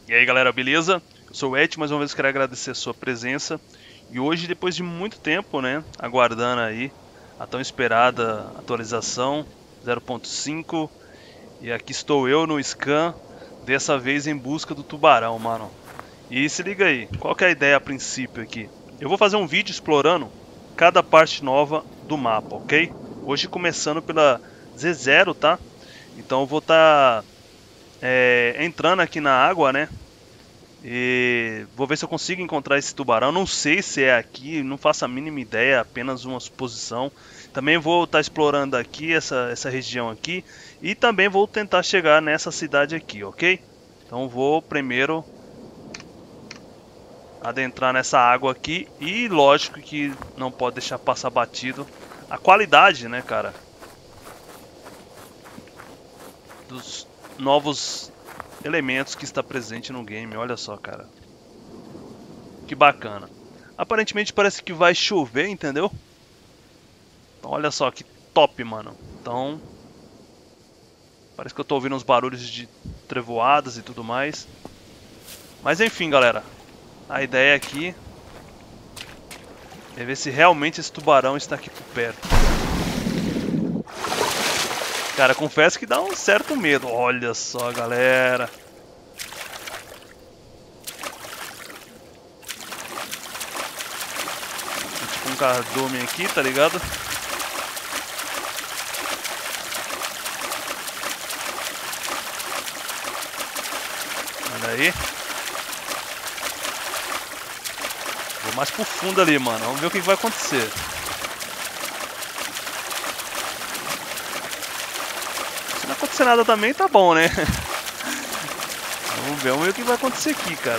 E aí galera, beleza? Eu sou o Ed, mais uma vez quero agradecer a sua presença. E hoje, depois de muito tempo, né, aguardando aí a tão esperada atualização 0.5, e aqui estou eu no scan, dessa vez em busca do tubarão, mano. E se liga aí, qual que é a ideia a princípio aqui? Eu vou fazer um vídeo explorando cada parte nova do mapa, ok? Hoje começando pela Z0, tá? Então eu vou estar entrando aqui na água, né? E vou ver se eu consigo encontrar esse tubarão. Não sei se é aqui, não faço a mínima ideia, apenas uma suposição. Também vou estar explorando aqui essa região aqui e também vou tentar chegar nessa cidade aqui, ok? Então vou primeiro adentrar nessa água aqui e lógico que não pode deixar passar batido a qualidade, né, cara, dos novos elementos que está presente no game. Olha só, cara, que bacana. Aparentemente parece que vai chover, entendeu? Então olha só que top, mano. Então parece que eu tô ouvindo uns barulhos de trevoadas e tudo mais. Mas enfim, galera, a ideia aqui é ver se realmente esse tubarão está aqui por perto. Cara, confesso que dá um certo medo. Olha só, galera. Tipo um cardume aqui, tá ligado? Olha aí. Vou mais pro fundo ali, mano. Vamos ver o que vai acontecer. Se não acontecer nada também, tá bom, né? Vamos ver o que vai acontecer aqui, cara.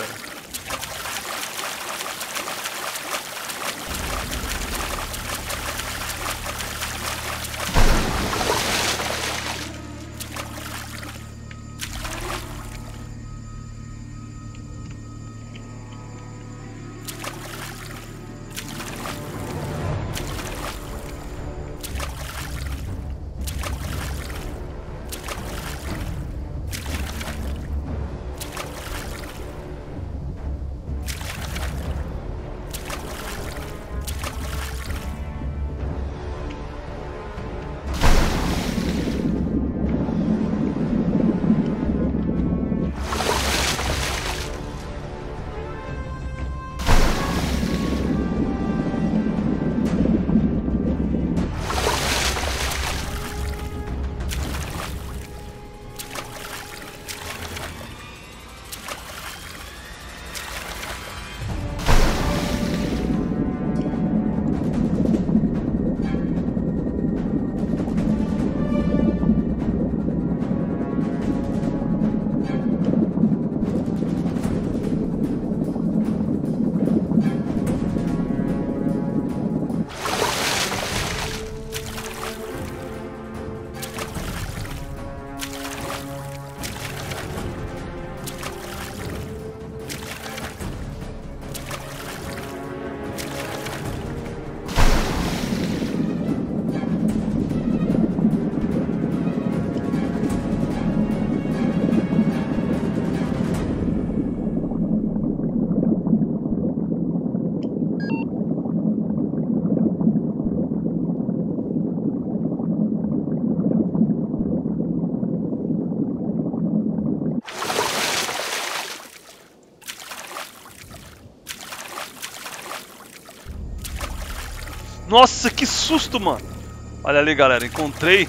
Nossa, que susto, mano. Olha ali, galera, encontrei.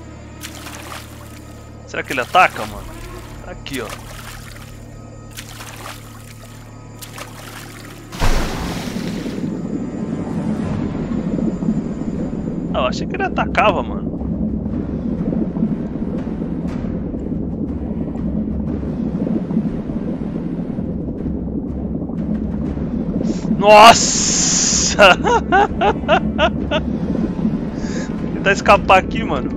Será que ele ataca, mano? Aqui, ó. Ah, eu achei que ele atacava, mano. Nossa! Tentar escapar aqui, mano.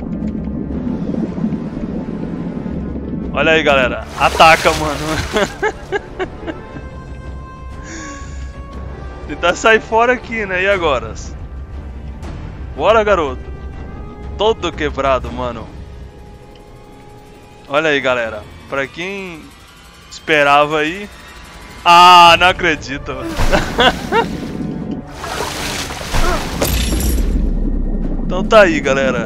Olha aí, galera. Ataca, mano. Tentar sair fora aqui, né? E agora? Bora, garoto. Todo quebrado, mano. Olha aí, galera. Pra quem Esperava aí. Ah, não acredito, mano. Então tá aí, galera.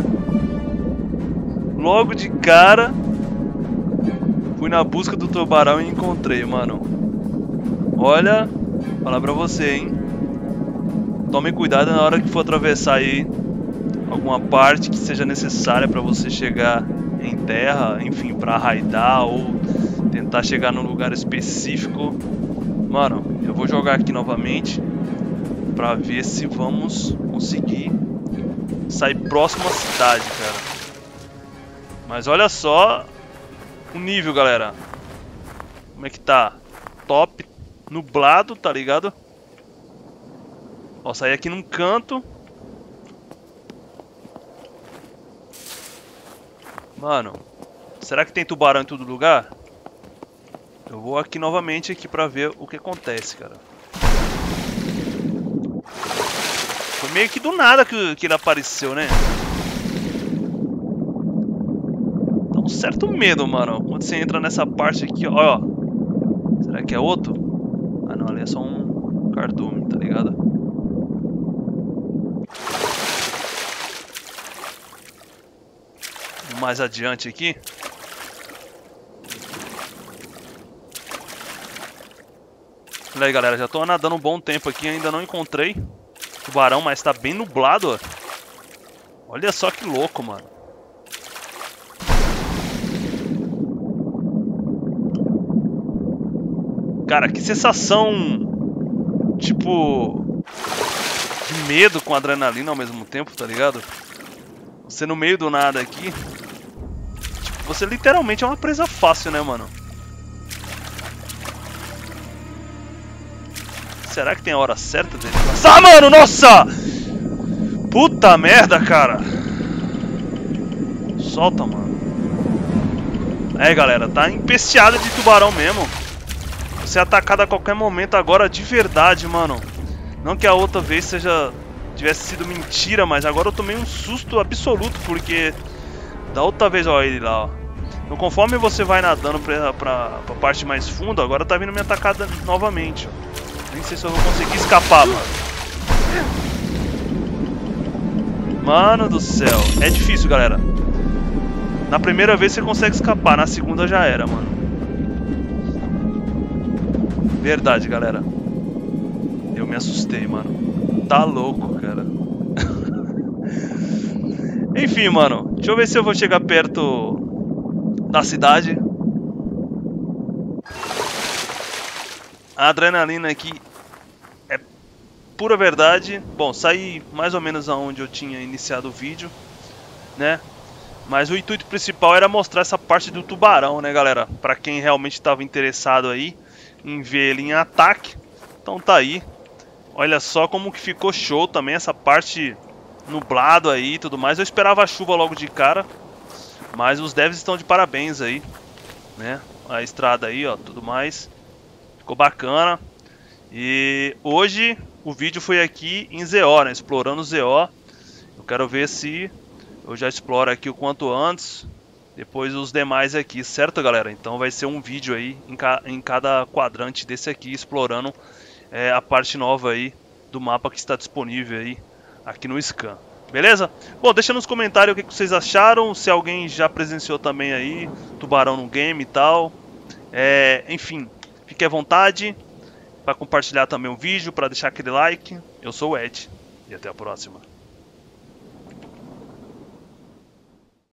Logo de cara, fui na busca do tubarão e encontrei, mano. Olha, vou falar pra você, hein. Tome cuidado na hora que for atravessar aí alguma parte que seja necessária pra você chegar em terra, enfim, pra raidar ou tentar chegar num lugar específico. Mano, eu vou jogar aqui novamente pra ver se vamos conseguir sair próximo à cidade, cara. Mas olha só o nível, galera. Como é que tá? Top, nublado, tá ligado? Ó, sair aqui num canto. Mano, será que tem tubarão em todo lugar? Eu vou aqui novamente aqui pra ver o que acontece, cara. Foi meio que do nada que ele apareceu, né? Dá um certo medo, mano. Quando você entra nessa parte aqui, ó. Será que é outro? Ah, não, ali é só um cardume, tá ligado? Mais adiante aqui. Olha aí, galera, já tô nadando um bom tempo aqui, ainda não encontrei tubarão, mas tá bem nublado, ó. Olha só que louco, mano. Cara, que sensação, tipo, de medo com adrenalina ao mesmo tempo, tá ligado? Você no meio do nada aqui, tipo, você literalmente é uma presa fácil, né, mano? Será que tem a hora certa dele passar, mano? Nossa! Puta merda, cara. Solta, mano. É, galera, tá empesteado de tubarão mesmo. Você é atacado a qualquer momento agora de verdade, mano. Não que a outra vez tivesse sido mentira, mas agora eu tomei um susto absoluto, porque da outra vez, ó, ele lá, ó. Então, conforme você vai nadando pra parte mais funda, agora tá vindo me atacar novamente, ó. Nem sei se eu vou conseguir escapar, mano. Mano do céu. É difícil, galera. Na primeira vez você consegue escapar, na segunda já era, mano. Verdade, galera. Eu me assustei, mano. Tá louco, cara. Enfim, mano. Deixa eu ver se eu vou chegar perto da cidade. A adrenalina aqui é pura verdade. Bom, saí mais ou menos aonde eu tinha iniciado o vídeo, né? Mas o intuito principal era mostrar essa parte do tubarão, né, galera? Pra quem realmente estava interessado aí em ver ele em ataque. Então tá aí. Olha só como que ficou show também essa parte nublado aí e tudo mais. Eu esperava a chuva logo de cara, mas os devs estão de parabéns aí, né? A estrada aí, ó, tudo mais. Ficou bacana. E hoje o vídeo foi aqui em ZO, né? Explorando o ZO. Eu quero ver se eu já exploro aqui o quanto antes. Depois os demais aqui, certo, galera? Então vai ser um vídeo aí em cada quadrante desse aqui, explorando a parte nova aí do mapa que está disponível aí aqui no Scan. Beleza? Bom, deixa nos comentários o que vocês acharam. Se alguém já presenciou também aí tubarão no game e tal. Enfim. Fique à vontade para compartilhar também o vídeo, para deixar aquele like. Eu sou o Ed e até a próxima.